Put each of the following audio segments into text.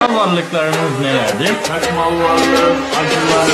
Varlıklarınız nelerdir? Kaçmal varlığı, acılar.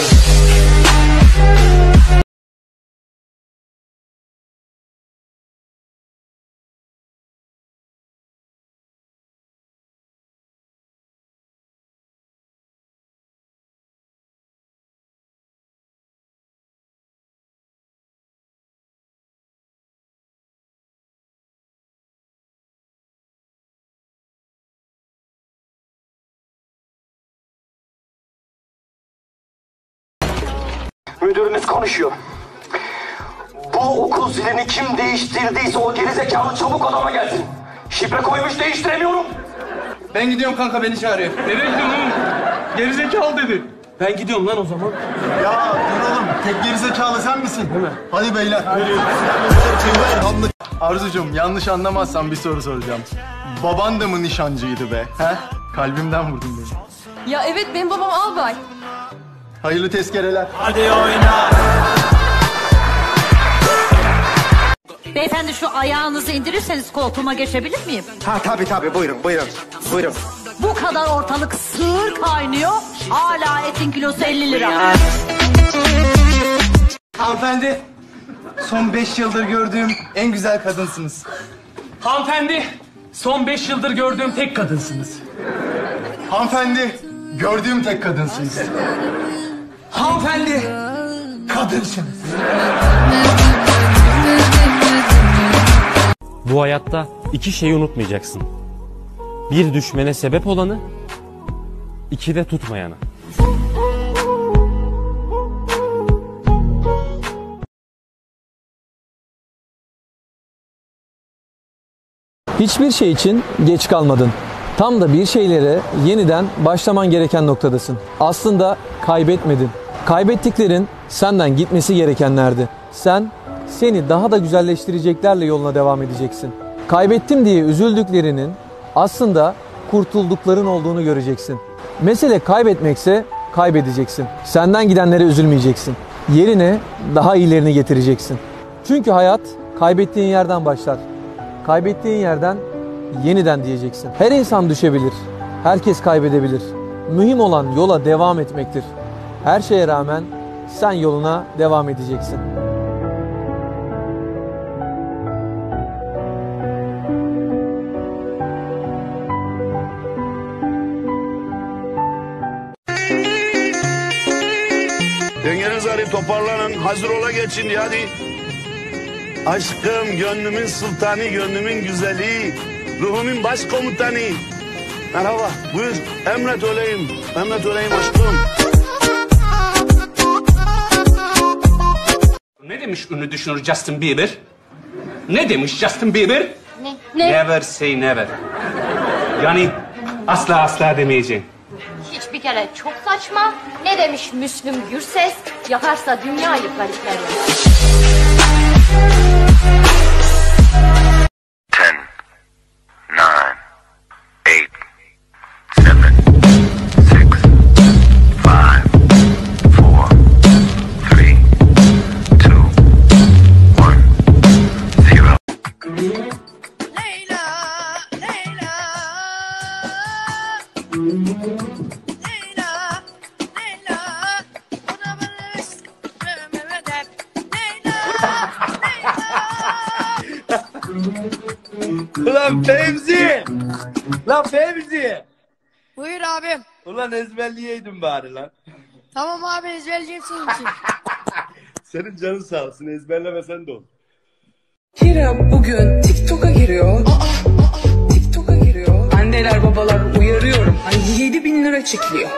Müdürünüz konuşuyor. Bu okul zilini kim değiştirdiyse o gerizekalı çabuk odama gelsin. Şifre koymuş, değiştiremiyorum. Ben gidiyorum kanka, beni çağırıyor. Nereye gidiyorsun oğlum? Gerizekalı dedi. Ben gidiyorum lan o zaman. Ya dur oğlum, tek gerizekalı sen misin? Değil mi? Hadi beyler. Arzucuğum, yanlış anlamazsan bir soru soracağım. Baban da mı nişancıydı be? He? Kalbimden vurdun beni. Ya evet, benim babam albay. Hayırlı tezkereler. Hadi oyna. Beyefendi, şu ayağınızı indirirseniz koltuğuma geçebilir miyim? Ha tabii buyurun. Buyurun. Bu kadar ortalık sığır kaynıyor. Hala etin kilosu 50 lira. Hanımefendi, son 5 yıldır gördüğüm en güzel kadınsınız. Hanımefendi, son 5 yıldır gördüğüm tek kadınsınız. Hanımefendi, gördüğüm tek kadınsınız. Hanımefendi, kadınsınız. Bu hayatta iki şeyi unutmayacaksın. Bir, düşmene sebep olanı, iki de tutmayanı. Hiçbir şey için geç kalmadın. Tam da bir şeylere yeniden başlaman gereken noktadasın. Aslında kaybetmedin. Kaybettiklerin senden gitmesi gerekenlerdi. Sen seni daha da güzelleştireceklerle yoluna devam edeceksin. Kaybettim diye üzüldüklerinin aslında kurtuldukların olduğunu göreceksin. Mesele kaybetmekse kaybedeceksin. Senden gidenlere üzülmeyeceksin. Yerine daha iyilerini getireceksin. Çünkü hayat kaybettiğin yerden başlar. Kaybettiğin yerden yeniden diyeceksin. Her insan düşebilir. Herkes kaybedebilir. Mühim olan yola devam etmektir. Her şeye rağmen sen yoluna devam edeceksin. Dengeniz arayıp toparlanın. Hazır ola geçin hadi. Aşkım, gönlümün sultanı, gönlümün güzeli, ruhumun başkomutanı. Merhaba, buyur. Emret öleyim. Emret öleyim aşkım. Ne demiş ünlü düşünür Justin Bieber? Ne demiş Justin Bieber? Ne? Never say never. Yani asla demeyeceksin. Hiçbir kere çok saçma. Ne demiş Müslüm Gürses? Yaparsa dünya yıkar ipleri. 9. Ulan Fevzi! Lan Fevzi! Buyur abim. Ulan ezberleyeydin bari lan. Tamam abi, ezberleyeceğim senin için. Senin canın sağ olsun, ezberlemesen de olur. Kira bugün TikTok'a giriyor. TikTok'a giriyor. Anneler babalar uyarıyorum. Hani 7.000 lira çekiliyor.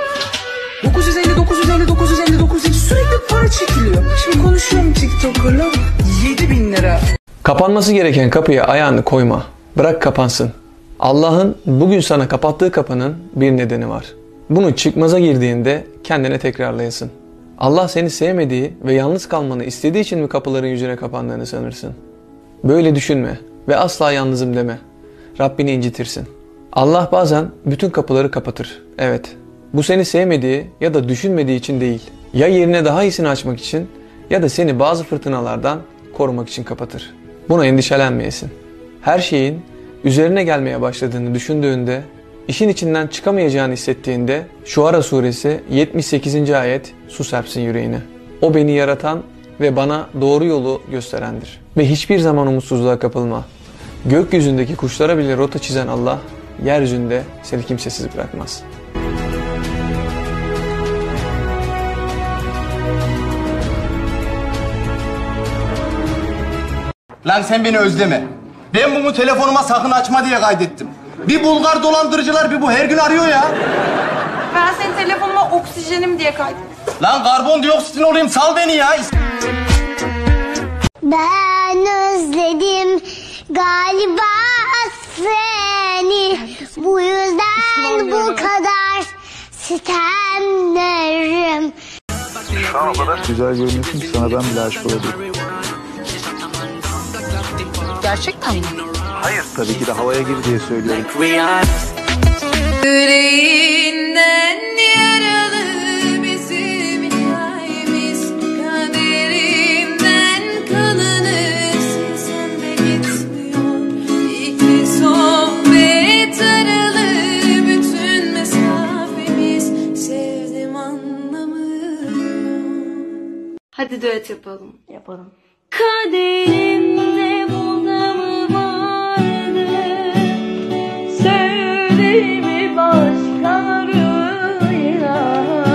950 sürekli para çekiliyor. Şimdi konuşuyorum TikTok'la. 7.000 lira. Kapanması gereken kapıya ayağını koyma. Bırak kapansın. Allah'ın bugün sana kapattığı kapının bir nedeni var. Bunu çıkmaza girdiğinde kendine tekrarlayasın. Allah seni sevmediği ve yalnız kalmanı istediği için mi kapıların yüzüne kapandığını sanırsın? Böyle düşünme ve asla yalnızım deme. Rabbini incitirsin. Allah bazen bütün kapıları kapatır. Evet. Bu seni sevmediği ya da düşünmediği için değil. Ya yerine daha iyisini açmak için ya da seni bazı fırtınalardan korumak için kapatır. Buna endişelenmeyesin. Her şeyin üzerine gelmeye başladığını düşündüğünde işin içinden çıkamayacağını hissettiğinde Şuara suresi 78. ayet su serpsin yüreğine. O beni yaratan ve bana doğru yolu gösterendir. Ve hiçbir zaman umutsuzluğa kapılma. Gökyüzündeki kuşlara bile rota çizen Allah, yeryüzünde seni kimsesiz bırakmaz. Lan sen beni özleme. Ben bunu telefonuma sakın açma diye kaydettim. Bir Bulgar dolandırıcılar bir bu her gün arıyor ya. Ben senin telefonuma oksijenim diye kaydettim. Lan karbondioksit olayım, sal beni ya. Ben özledim galiba seni. Bu yüzden bu kadar sitemlerim. Şu an o kadar güzel görünüyorsun ki sana ben bile aşık olabilirim. Gerçekten mi? Hayır, tabii ki de havaya gir diye söylüyorum. Yüreğinden yaralı bizim hikayemiz, kaderimden kalanı silsem de gitmiyor. İki sohbet aralı bütün mesafemiz, sevdim anlamıyor. Hadi düet yapalım. Yapalım. Kaderimde burada mı vardı? Sevdiğimi başkalarıyla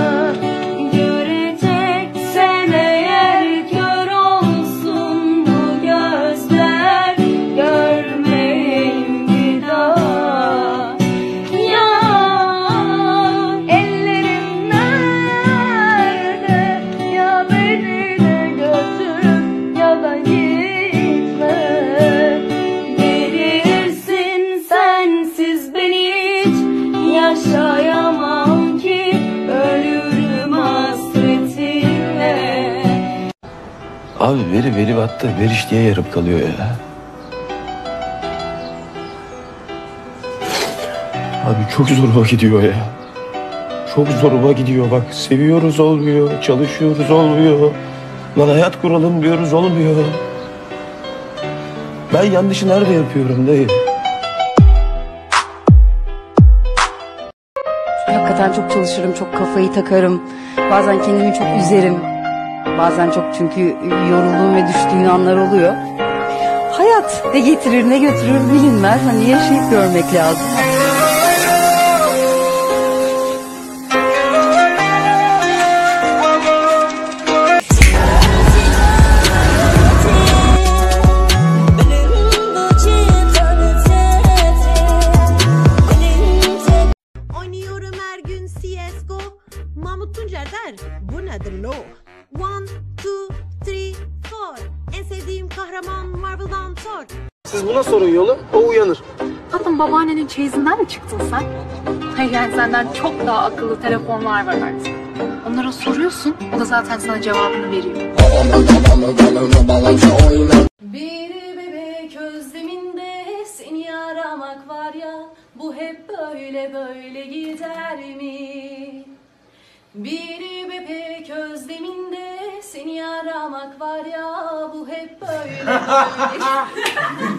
göreceksen eğer kör olsun bu gözler, görmeyeyim bir daha. Ya ellerim nerede? Ya beni de götür ya da gitme. Verirsin sensiz beni hiç yaşayamam ki, ölürüm hasretinle. Abi veri battı. Veriş diye yarım kalıyor ya. Abi çok zoruma gidiyor ya. Çok zoruma gidiyor bak. Seviyoruz olmuyor. Çalışıyoruz olmuyor. Lan hayat kuralım diyoruz olmuyor. Ben yanlışı nerede yapıyorum dayı? Hakikaten çok çalışırım, çok kafayı takarım. Bazen kendimi çok üzerim. Bazen çok çünkü yorulduğum ve düştüğüm anlar oluyor. Hayat ne getirir ne götürür bilinmez. Hani yaşayıp görmek lazım. Oynuyorum her gün CSGO. Mahmut Tuncer der, bu nedir lo? 1, 2, 3, 4. En sevdiğim kahraman Marvel'dan Thor. Siz buna sorun yolu, o uyanır. Tatlım, babaannenin çeyizinden mi çıktın sen? Hayır, yani senden çok daha akıllı telefonlar var artık. Onlara soruyorsun, o da zaten sana cevabını veriyor. Bir bebek özleminde seni aramak var ya, bu hep böyle böyle gider mi? Bir bebek özleminde seni aramak var ya, bu hep böyle böyle